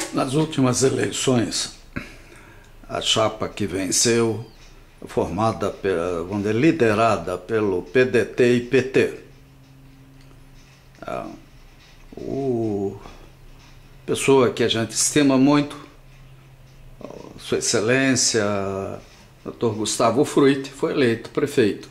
Nas últimas eleições, a chapa que venceu, formada, liderada pelo PDT e PT. Pessoa que a gente estima muito, Sua Excelência, Dr. Gustavo Fruit, foi eleito prefeito.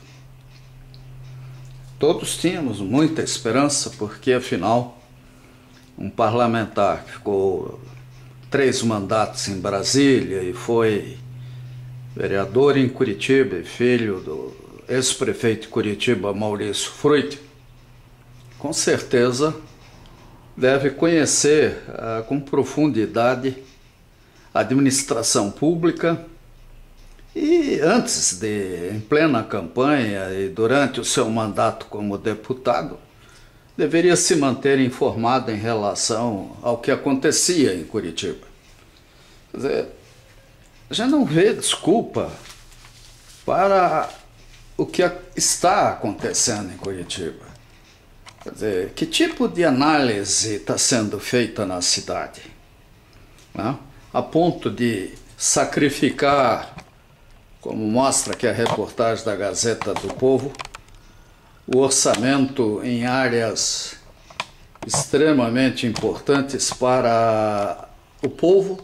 Todos tínhamos muita esperança, porque afinal, um parlamentar que ficou 3 mandatos em Brasília e foi vereador em Curitiba e filho do ex-prefeito de Curitiba, Maurício Fruit, com certeza deve conhecer com profundidade a administração pública e antes em plena campanha e durante o seu mandato como deputado, deveria se manter informado em relação ao que acontecia em Curitiba. Quer dizer, já não vê desculpa para o que está acontecendo em Curitiba. Quer dizer, que tipo de análise está sendo feita na cidade? Né? A ponto de sacrificar, como mostra aqui a reportagem da Gazeta do Povo, o orçamento em áreas extremamente importantes para o povo,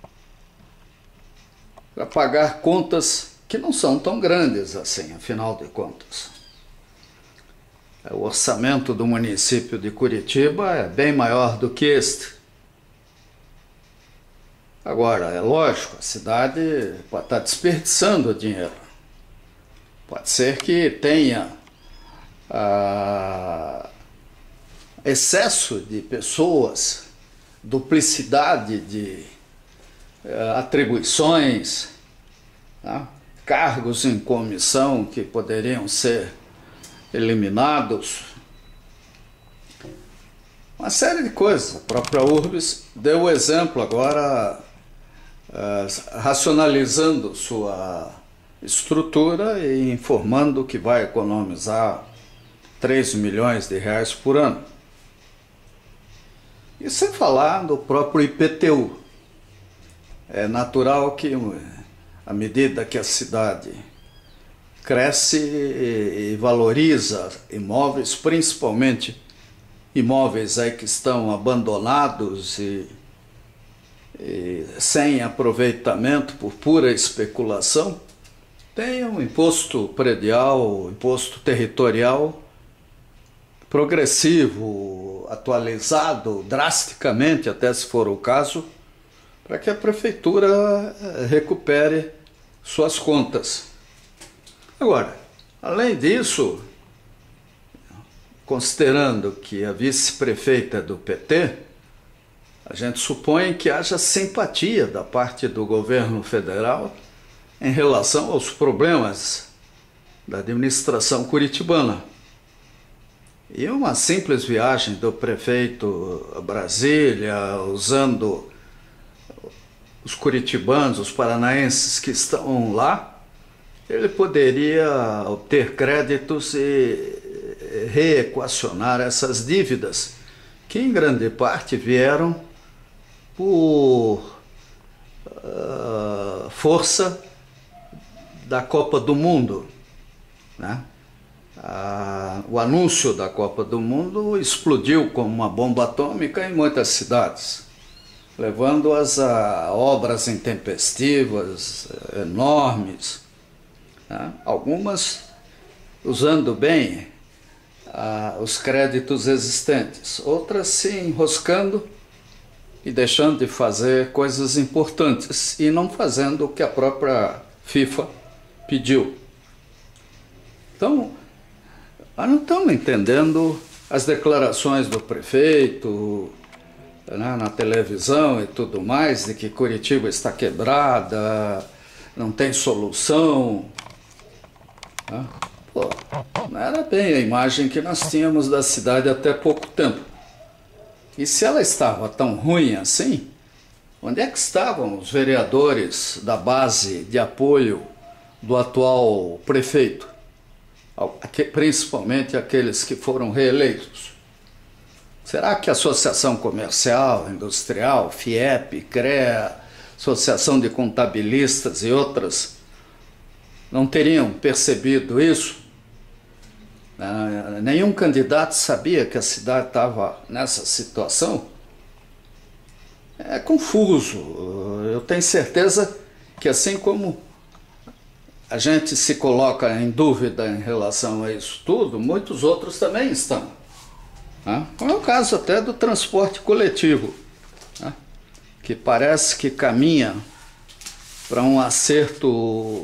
para pagar contas que não são tão grandes assim, afinal de contas. O orçamento do município de Curitiba é bem maior do que este. Agora, é lógico, a cidade pode estar desperdiçando dinheiro. Pode ser que tenha excesso de pessoas, duplicidade de atribuições, tá? Cargos em comissão que poderiam ser eliminados, uma série de coisas. A própria Urbs deu o exemplo agora, racionalizando sua estrutura e informando que vai economizar 3 milhões de reais por ano. E sem falar do próprio IPTU. É natural que, à medida que a cidade cresce e valoriza imóveis, principalmente imóveis aí que estão abandonados e sem aproveitamento por pura especulação, tem um imposto predial, imposto territorial progressivo, atualizado drasticamente, até se for o caso, para que a prefeitura recupere suas contas. Agora, além disso, considerando que a vice-prefeita é do PT, a gente supõe que haja simpatia da parte do governo federal em relação aos problemas da administração curitibana. E uma simples viagem do prefeito a Brasília, usando os curitibanos, os paranaenses que estão lá, ele poderia obter créditos e reequacionar essas dívidas, que em grande parte vieram por força da Copa do Mundo, né? O anúncio da Copa do Mundo explodiu como uma bomba atômica em muitas cidades, levando-as a obras intempestivas, enormes, né? Algumas usando bem os créditos existentes, outras se enroscando e deixando de fazer coisas importantes e não fazendo o que a própria FIFA pediu. Então, nós não estamos entendendo as declarações do prefeito, né, na televisão e tudo mais, de que Curitiba está quebrada, não tem solução. Né? Pô, não era bem a imagem que nós tínhamos da cidade até pouco tempo. E se ela estava tão ruim assim, onde é que estavam os vereadores da base de apoio do atual prefeito? Principalmente aqueles que foram reeleitos. Será que a Associação Comercial, Industrial, FIEP, CREA, Associação de Contabilistas e outras não teriam percebido isso? Nenhum candidato sabia que a cidade estava nessa situação? É confuso. Eu tenho certeza que, assim como a gente se coloca em dúvida em relação a isso tudo, muitos outros também estão. Como é o caso até do transporte coletivo, que parece que caminha para um acerto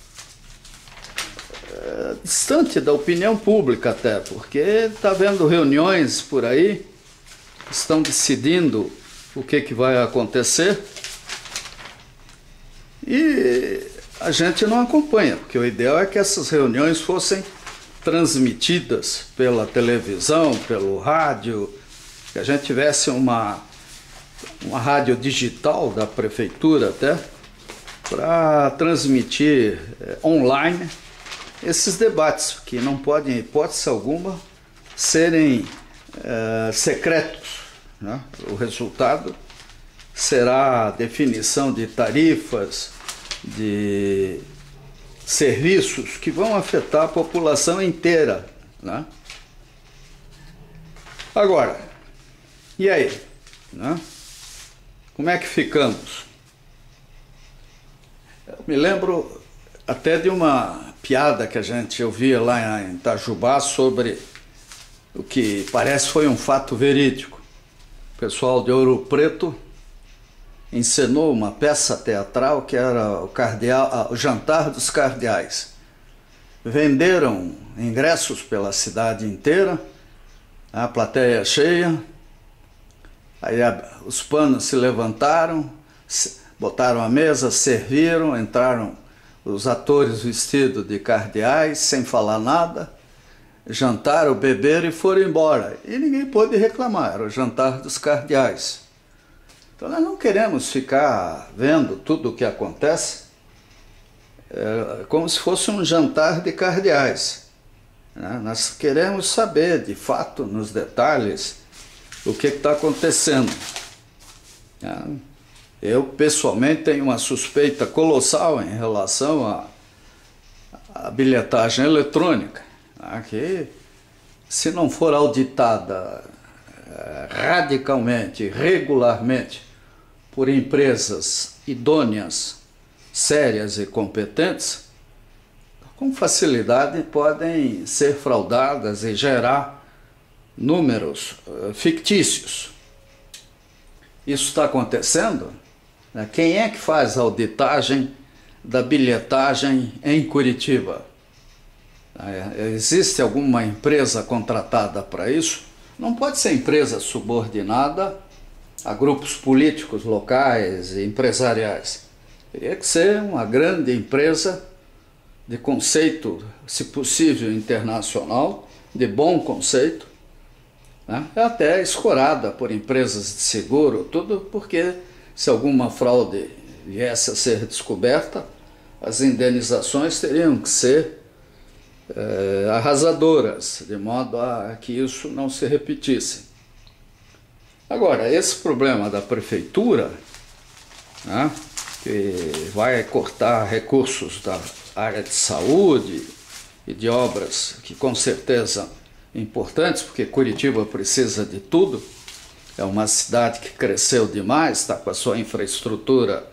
distante da opinião pública até, porque está havendo reuniões por aí que estão decidindo o que vai acontecer e a gente não acompanha, porque o ideal é que essas reuniões fossem transmitidas pela televisão, pelo rádio, que a gente tivesse uma rádio digital da prefeitura até, para transmitir online esses debates, que não podem, em hipótese alguma, serem secretos, né? O resultado será a definição de tarifas, de serviços que vão afetar a população inteira, né? Agora, e aí? Né? Como é que ficamos? Eu me lembro até de uma piada que a gente ouvia lá em Itajubá sobre o que parece foi um fato verídico. O pessoal de Ouro Preto encenou uma peça teatral que era o Jantar dos Cardeais. Venderam ingressos pela cidade inteira, a plateia cheia, aí os panos se levantaram, botaram a mesa, serviram, entraram os atores vestidos de cardeais, sem falar nada, jantaram, beberam e foram embora. E ninguém pôde reclamar, era o Jantar dos Cardeais. Então nós não queremos ficar vendo tudo o que acontece como se fosse um jantar de cardeais, né? Nós queremos saber, de fato, nos detalhes, o que está acontecendo. Eu, pessoalmente, tenho uma suspeita colossal em relação à bilhetagem eletrônica, que, se não for auditada radicalmente, regularmente, por empresas idôneas, sérias e competentes, com facilidade podem ser fraudadas e gerar números fictícios. Isso está acontecendo? Quem é que faz a auditagem da bilhetagem em Curitiba? Existe alguma empresa contratada para isso? Não pode ser empresa subordinada a grupos políticos locais e empresariais. Teria que ser uma grande empresa de conceito, se possível, internacional, de bom conceito, né? Até escorada por empresas de seguro, tudo porque se alguma fraude viesse a ser descoberta, as indenizações teriam que ser arrasadoras, de modo a que isso não se repetisse. Agora, esse problema da prefeitura, né, que vai cortar recursos da área de saúde e de obras que com certeza importantes, porque Curitiba precisa de tudo, é uma cidade que cresceu demais, está com a sua infraestrutura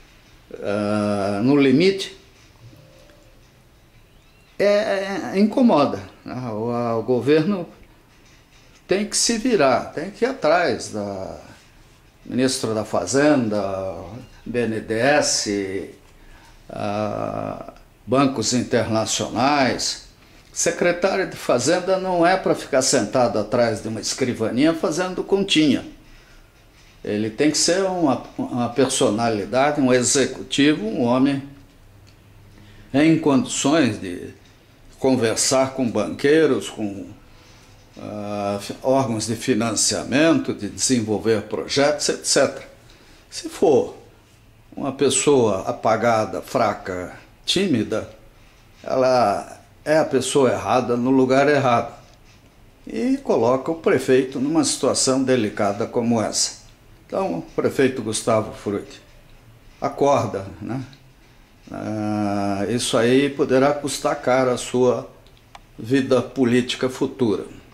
no limite, incomoda. O governo tem que se virar, tem que ir atrás da ministra da Fazenda, BNDES, bancos internacionais. Secretário de Fazenda não é para ficar sentado atrás de uma escrivaninha fazendo continha. Ele tem que ser uma personalidade, um executivo, um homem em condições de conversar com banqueiros, com órgãos de financiamento, de desenvolver projetos, etc. Se for uma pessoa apagada, fraca, tímida, ela é a pessoa errada no lugar errado. e coloca o prefeito numa situação delicada como essa. Então, o prefeito Gustavo Frutti, acorda, né? Isso aí poderá custar caro a sua vida política futura.